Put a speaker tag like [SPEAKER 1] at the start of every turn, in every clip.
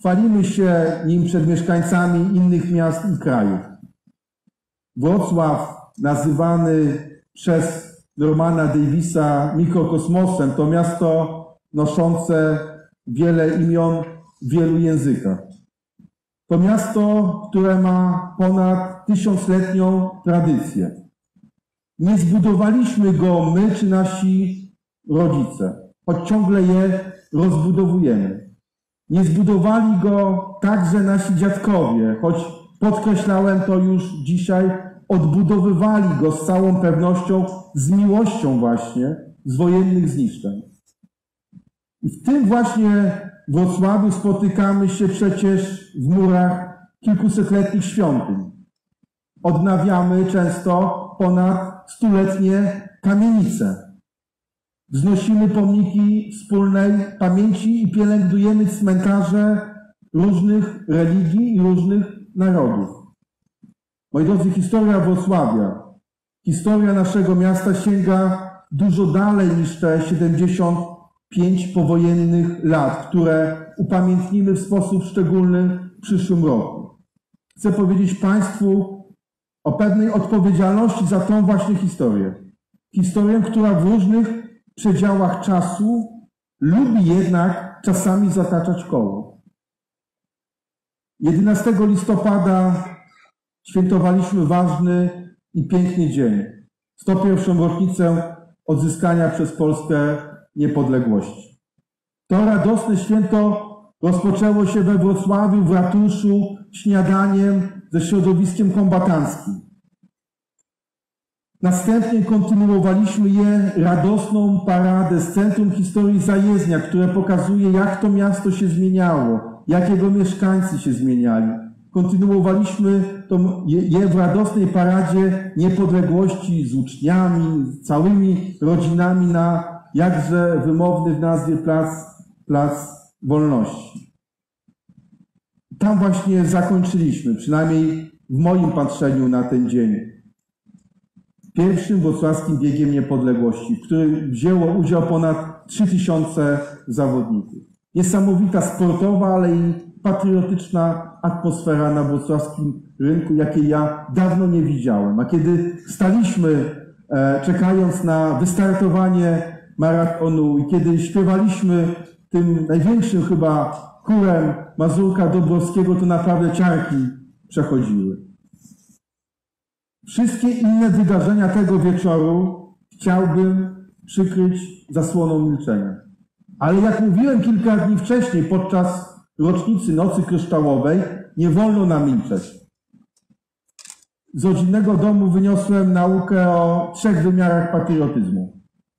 [SPEAKER 1] Chwalimy się nim przed mieszkańcami innych miast i krajów. Wrocław, nazywany przez Normana Davisa mikrokosmosem, to miasto noszące wiele imion w wielu językach. To miasto, które ma ponad 1000-letnią tradycję. Nie zbudowaliśmy go my czy nasi rodzice, choć ciągle je rozbudowujemy. Nie zbudowali go także nasi dziadkowie, choć podkreślałem to już dzisiaj, odbudowywali go z całą pewnością, z miłością właśnie, z wojennych zniszczeń. I w tym właśnie Wrocławiu spotykamy się przecież w murach kilkusetletnich świątyń. Odnawiamy często ponad 100-letnie kamienice. Wznosimy pomniki wspólnej pamięci i pielęgnujemy cmentarze różnych religii i różnych narodów. Moi drodzy, historia Wrocławia, historia naszego miasta sięga dużo dalej niż te 75 powojennych lat, które upamiętnimy w sposób szczególny w przyszłym roku. Chcę powiedzieć Państwu o pewnej odpowiedzialności za tą właśnie historię. Historię, która w różnych przedziałach czasu lubi jednak czasami zataczać koło. 11 listopada świętowaliśmy ważny i piękny dzień. 101. rocznicę odzyskania przez Polskę niepodległości. To radosne święto rozpoczęło się we Wrocławiu w ratuszu śniadaniem ze środowiskiem kombatanckim. Następnie kontynuowaliśmy je radosną paradę z Centrum Historii Zajezdnia, które pokazuje, jak to miasto się zmieniało, jak jego mieszkańcy się zmieniali. Kontynuowaliśmy je w radosnej paradzie niepodległości z uczniami, z całymi rodzinami na jakże wymowny w nazwie Plac Wolności. Tam właśnie zakończyliśmy, przynajmniej w moim patrzeniu na ten dzień, pierwszym wrocławskim biegiem niepodległości, w którym wzięło udział ponad 3000 zawodników. Niesamowita sportowa, ale i patriotyczna atmosfera na wrocławskim rynku, jakiej ja dawno nie widziałem. A kiedy staliśmy, czekając na wystartowanie maratonu i kiedy śpiewaliśmy tym największym chyba chórem Mazurka Dąbrowskiego, to naprawdę ciarki przechodziły. Wszystkie inne wydarzenia tego wieczoru chciałbym przykryć zasłoną milczenia. Ale jak mówiłem kilka dni wcześniej, podczas rocznicy Nocy Kryształowej, nie wolno nam milczeć. Z rodzinnego domu wyniosłem naukę o 3 wymiarach patriotyzmu.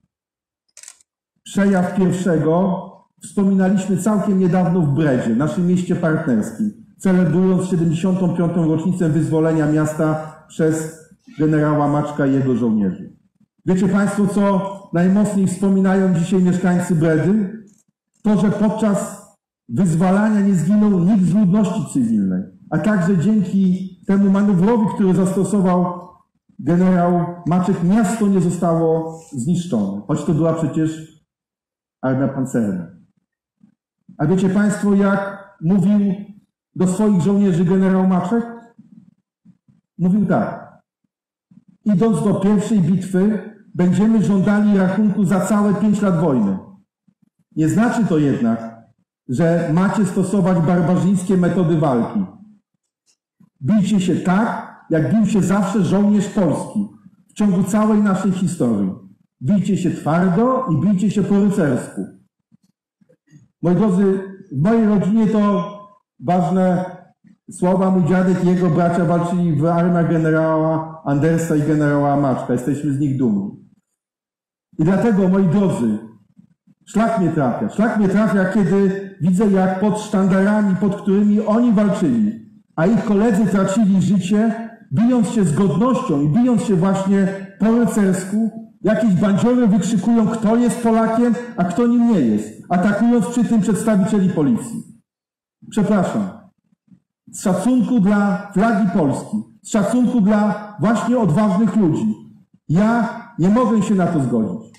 [SPEAKER 1] Przejaw pierwszego wspominaliśmy całkiem niedawno w Bredzie, naszym mieście partnerskim, celebrując 75. rocznicę wyzwolenia miasta przez generała Maczka i jego żołnierzy. Wiecie Państwo, co najmocniej wspominają dzisiaj mieszkańcy Bredy? To, że podczas wyzwalania nie zginął nikt z ludności cywilnej, a także dzięki temu manewrowi, który zastosował generał Maczek, miasto nie zostało zniszczone, choć to była przecież armia pancerna. A wiecie Państwo, jak mówił do swoich żołnierzy generał Maczek? Mówił tak: idąc do pierwszej bitwy, będziemy żądali rachunku za całe 5 lat wojny. Nie znaczy to jednak, że macie stosować barbarzyńskie metody walki. Bijcie się tak, jak bił się zawsze żołnierz polski w ciągu całej naszej historii. Bijcie się twardo i bijcie się po rycersku. Moi drodzy, w mojej rodzinie to ważne słowa. Mój dziadek i jego bracia walczyli w armiach generała Andersa i generała Maczka. Jesteśmy z nich dumni. I dlatego, moi drodzy, szlak mnie trafia. Szlak mnie trafia, kiedy widzę, jak pod sztandarami, pod którymi oni walczyli, a ich koledzy tracili życie, bijąc się z godnością i bijąc się właśnie po rycersku, jakieś bandziory wykrzykują, kto jest Polakiem, a kto nim nie jest, atakując przy tym przedstawicieli policji. Przepraszam. Z szacunku dla flagi Polski, z szacunku dla właśnie odważnych ludzi, ja nie mogę się na to zgodzić.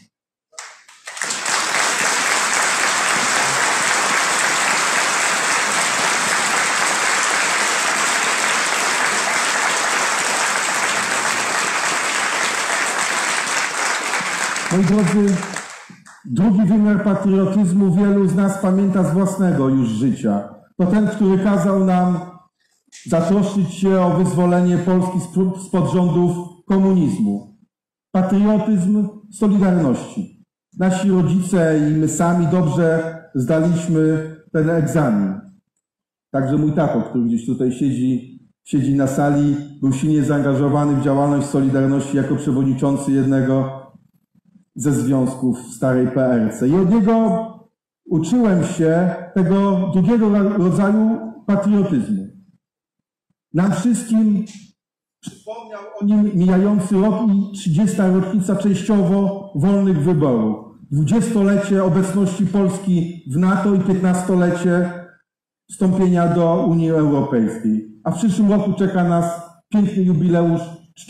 [SPEAKER 1] Moi drodzy, drugi wymiar patriotyzmu wielu z nas pamięta z własnego już życia. To ten, który kazał nam zatroszczyć się o wyzwolenie Polski spod rządów komunizmu. Patriotyzm Solidarności. Nasi rodzice i my sami dobrze zdaliśmy ten egzamin. Także mój tato, który gdzieś tutaj siedzi na sali, był silnie zaangażowany w działalność Solidarności jako przewodniczący jednego ze związków w starej PRC. I od niego uczyłem się tego drugiego rodzaju patriotyzmu. Nam wszystkim przypomniał o nim mijający rok i 30. rocznica częściowo wolnych wyborów. 20-lecie obecności Polski w NATO i 15-lecie wstąpienia do Unii Europejskiej. A w przyszłym roku czeka nas piękny jubileusz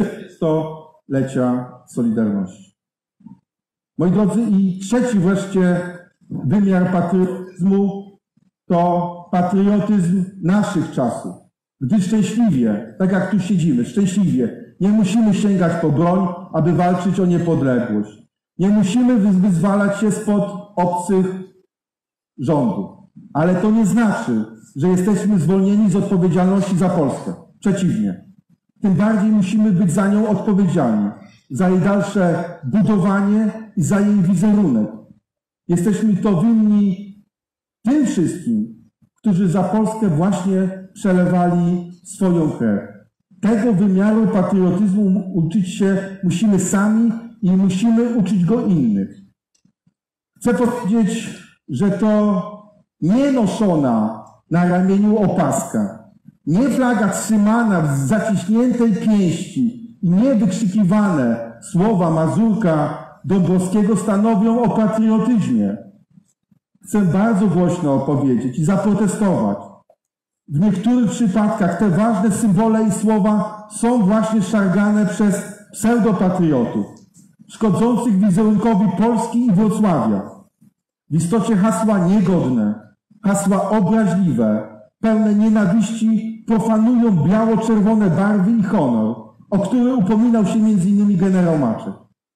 [SPEAKER 1] 40-lecia Solidarności. Moi drodzy, i trzeci wreszcie wymiar patriotyzmu to patriotyzm naszych czasów. Gdy szczęśliwie, tak jak tu siedzimy, szczęśliwie, nie musimy sięgać po broń, aby walczyć o niepodległość. Nie musimy wyzwalać się spod obcych rządów. Ale to nie znaczy, że jesteśmy zwolnieni z odpowiedzialności za Polskę. Przeciwnie. Tym bardziej musimy być za nią odpowiedzialni. Za jej dalsze budowanie i za jej wizerunek. Jesteśmy to winni tym wszystkim, którzy za Polskę właśnie przelewali swoją krew. Tego wymiaru patriotyzmu uczyć się musimy sami i musimy uczyć go innych. Chcę powiedzieć, że to nie noszona na ramieniu opaska, nie flaga trzymana w zaciśniętej pięści i nie wykrzykiwane słowa Mazurka Dąbrowskiego stanowią o patriotyzmie. Chcę bardzo głośno opowiedzieć i zaprotestować. W niektórych przypadkach te ważne symbole i słowa są właśnie szargane przez pseudopatriotów, szkodzących wizerunkowi Polski i Wrocławia. W istocie hasła niegodne, hasła obraźliwe, pełne nienawiści profanują biało-czerwone barwy i honor, o który upominał się m.in. generał Maczek.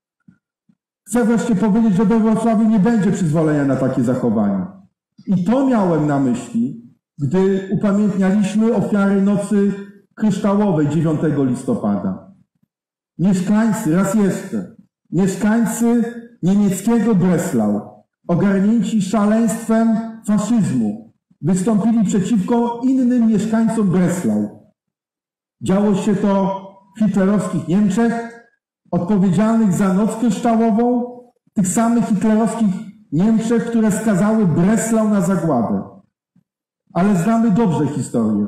[SPEAKER 1] Chcę wreszcie powiedzieć, że we Wrocławiu nie będzie przyzwolenia na takie zachowanie. I to miałem na myśli, gdy upamiętnialiśmy ofiary Nocy Kryształowej 9 listopada. Mieszkańcy, raz jeszcze, mieszkańcy niemieckiego Breslau, ogarnięci szaleństwem faszyzmu, wystąpili przeciwko innym mieszkańcom Breslau. Działo się to w hitlerowskich Niemczech, odpowiedzialnych za Noc Kryształową, tych samych hitlerowskich Niemczech, które skazały Breslau na zagładę. Ale znamy dobrze historię.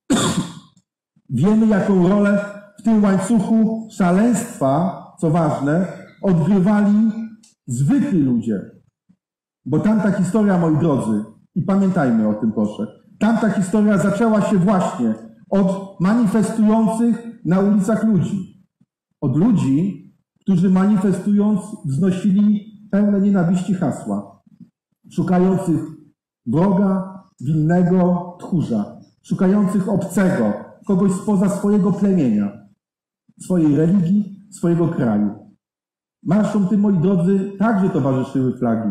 [SPEAKER 1] Wiemy, jaką rolę w tym łańcuchu szaleństwa, co ważne, odgrywali zwykli ludzie. Bo tamta historia, moi drodzy, i pamiętajmy o tym proszę, tamta historia zaczęła się właśnie od manifestujących na ulicach ludzi. Od ludzi, którzy manifestując wznosili pełne nienawiści hasła, szukających wroga, winnego, tchórza, szukających obcego, kogoś spoza swojego plemienia, swojej religii, swojego kraju. Marszom tym, moi drodzy, także towarzyszyły flagi.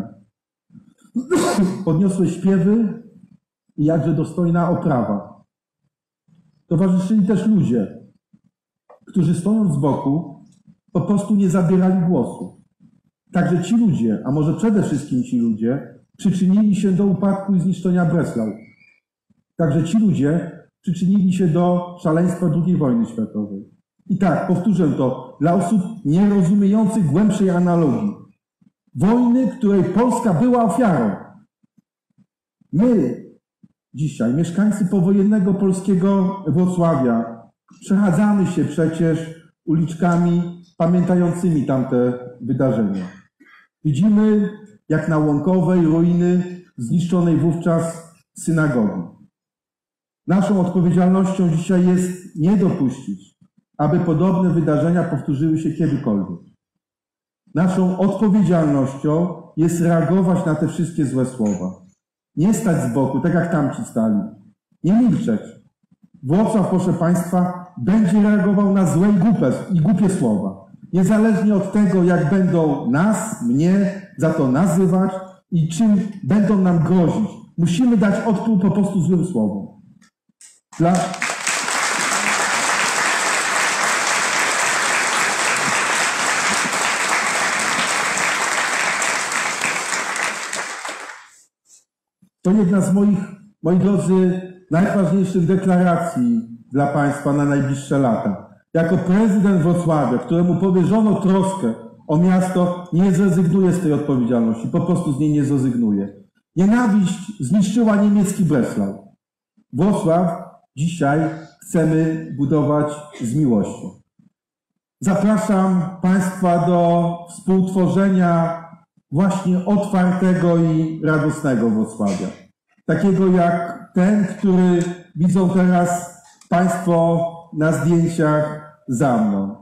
[SPEAKER 1] Podniosłe śpiewy i jakże dostojna oprawa. Towarzyszyli też ludzie, którzy stojąc z boku, po prostu nie zabierali głosu. Także ci ludzie, a może przede wszystkim ci ludzie, przyczynili się do upadku i zniszczenia Breslau. Także ci ludzie przyczynili się do szaleństwa II wojny światowej. I tak, powtórzę to, dla osób nierozumiejących głębszej analogii. Wojny, której Polska była ofiarą. My, dzisiaj, mieszkańcy powojennego polskiego Wrocławia, przechadzamy się przecież uliczkami pamiętającymi tamte wydarzenia. Widzimy, jak na Łąkowej ruiny zniszczonej wówczas synagogi. Naszą odpowiedzialnością dzisiaj jest nie dopuścić, aby podobne wydarzenia powtórzyły się kiedykolwiek. Naszą odpowiedzialnością jest reagować na te wszystkie złe słowa. Nie stać z boku, tak jak tamci stali. Nie milczeć. Wrocław, proszę Państwa, będzie reagował na złe i głupie słowa. niezależnie od tego, jak będą nas, mnie za to nazywać i czym będą nam grozić. Musimy dać odpór po prostu złym słowom. To jedna z moi drodzy, najważniejszych deklaracji dla Państwa na najbliższe lata. Jako prezydent Wrocławia, któremu powierzono troskę o miasto, nie zrezygnuję z tej odpowiedzialności, po prostu z niej nie zrezygnuję. Nienawiść zniszczyła niemiecki Breslau. Wrocław dzisiaj chcemy budować z miłością. Zapraszam Państwa do współtworzenia właśnie otwartego i radosnego Wrocławia. Takiego jak ten, który widzą teraz Państwo na zdjęciach za mną.